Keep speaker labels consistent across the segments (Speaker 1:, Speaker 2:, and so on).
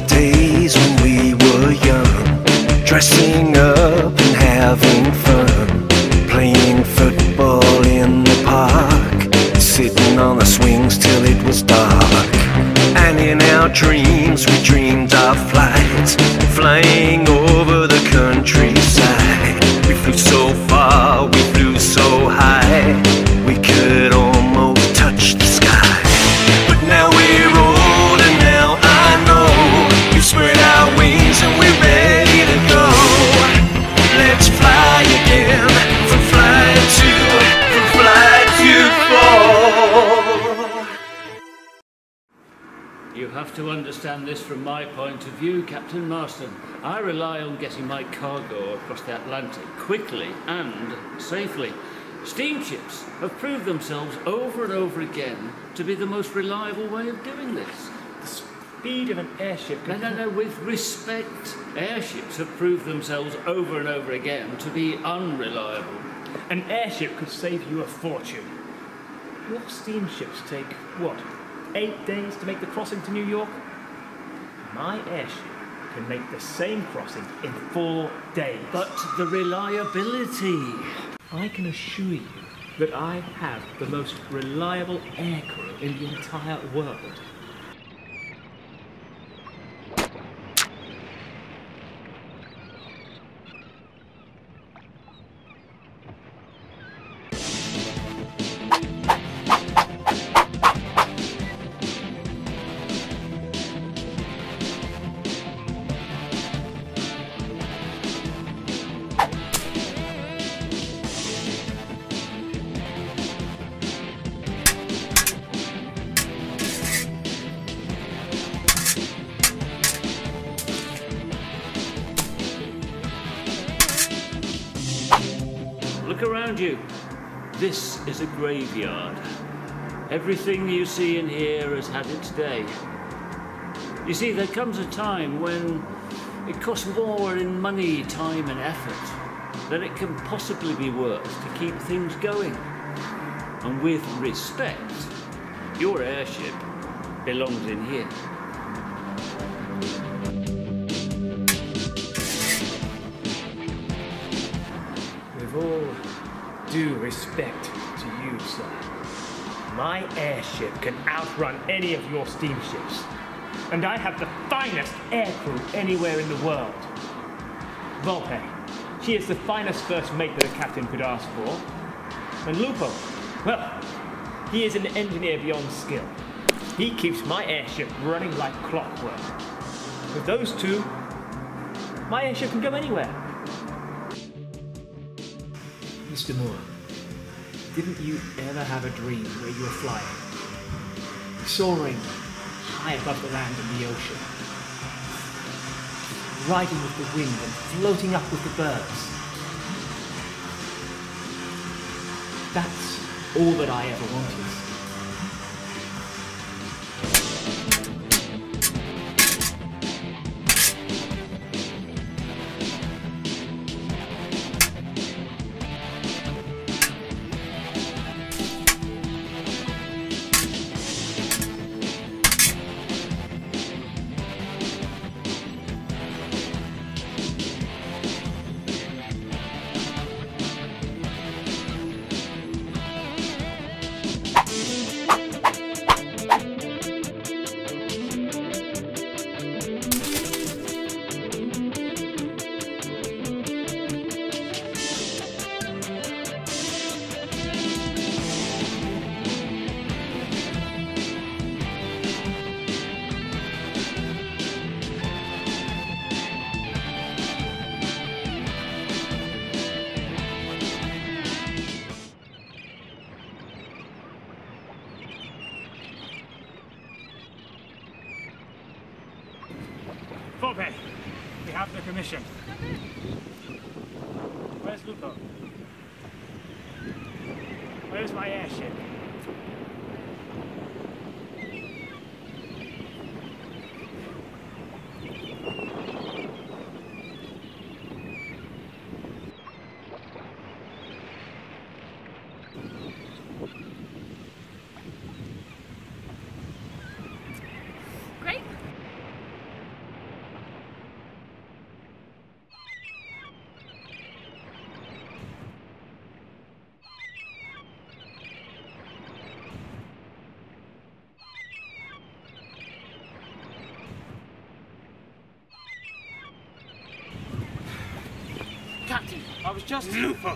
Speaker 1: days when we were young, dressing up and having fun, playing football in the park, sitting on the swings till it was dark. And in our dreams we dreamed our flights, flying over the countryside. We flew so far, we flew so high, we could almost touch the sky. But now we're older, now I know we've spread our wings and we're ready to go. Let's fly again, from flight to fall.
Speaker 2: You have to understand this from my point of view, Captain Marston. I rely on getting my cargo across the Atlantic quickly and safely. Steamships have proved themselves over and over again to be the most reliable way of doing this.
Speaker 3: The speed of an airship...
Speaker 2: No, with respect. Airships have proved themselves over and over again to be unreliable.
Speaker 3: An airship could save you a fortune. Your steamships take, what, 8 days to make the crossing to New York? My airship can make the same crossing in 4 days.
Speaker 2: But the reliability...
Speaker 3: I can assure you that I have the most reliable aircrew in the entire world.
Speaker 2: Look around you. This is a graveyard. Everything you see in here has had its day. You see, there comes a time when it costs more in money, time and effort than it can possibly be worth to keep things going. And with respect, your airship belongs in here.
Speaker 3: With all due respect to you, sir, my airship can outrun any of your steamships. And I have the finest aircrew anywhere in the world. Volpe, she is the finest first mate that a captain could ask for. And Lupo, well, he is an engineer beyond skill. He keeps my airship running like clockwork. With those two, my airship can go anywhere. Mr. Moore, didn't you ever have a dream where you were flying? Soaring high above the land and the ocean. Riding with the wind and floating up with the birds. That's all that I ever wanted. Volpe, we have the commission. Where's Lupo? Where's my airship?
Speaker 4: Great. Captain, I was just...
Speaker 3: Lupo!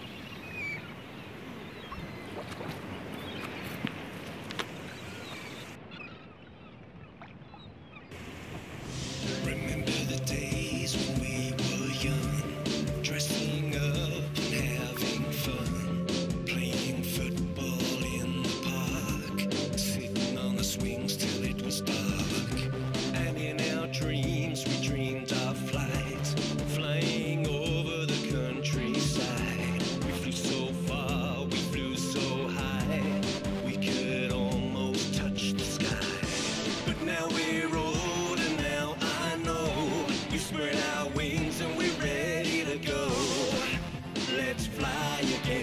Speaker 1: Remember the days when we were young, dressing up and having fun, playing football in the park, sitting on the swings till it was dark. And in our dreams we dreamed of flight, flying over the countryside. We flew so far, we flew so high, we could almost touch the sky. But now we're old and now I know we spread our wings and we're ready to go. Let's fly again.